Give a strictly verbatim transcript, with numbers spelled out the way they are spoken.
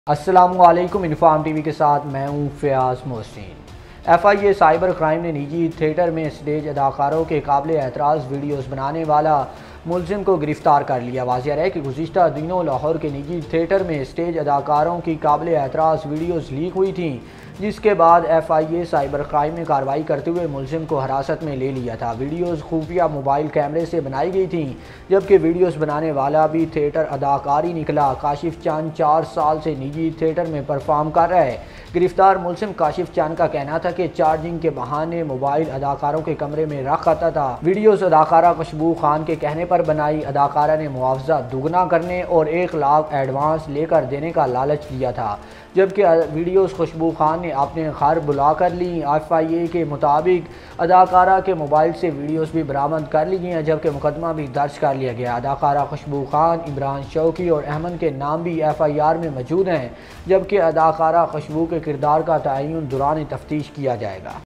अस्सलामुअलैकुम। Inform TV के साथ मैं हूँ Fayaz Mohsin. F I A cyber crime ने निजी थिएटर में स्टेज अदाकारों के काबिल एतराज़ वीडियोज़ बनाने वाला मुलजिम को गिरफ्तार कर लिया। वाज़ेह है कि गुज़िश्ता दिनों लाहौर के निजी थिएटर में स्टेज अदाकारों की काबिल एतराज़ वीडियोज़ लीक हुई थी, जिसके बाद F I A cyber crime ने कार्रवाई करते हुए मुलजिम को हिरासत में ले लिया था। वीडियोज़ खुफिया मोबाइल कैमरे से बनाई गई थी, जबकि वीडियोज़ बनाने वाला भी थिएटर अदाकारी निकला। काशिफ चांद चार साल से निजी थिएटर में परफॉर्म कर रहा है। गिरफ्तार मुलजिम काशिफ चांद का कहना था कि चार्जिंग के बहाने मोबाइल अदाकारों के कमरे में रख आता था। वीडियोज़ अदाकारा खुशबू खान के कहने पर बनाई। अदाकारा ने मुआवजा दुगना करने और एक लाख एडवांस लेकर देने का लालच दिया था, जबकि वीडियोज़ खुशबू खान ने अपने घर बुला कर ली। एफ आई ए के मुताबिक अदाकारा के मोबाइल से वीडियोज़ भी बरामद कर ली गई हैं, जबकि मुकदमा भी दर्ज कर लिया गया। अदाकारा खुशबू खान, इमरान शौकी और अहमद के नाम भी एफ आई आर में मौजूद हैं, जबकि अदाकारा खुशबू के किरदार का तयन दौरान तफ्तीश किया जाएगा।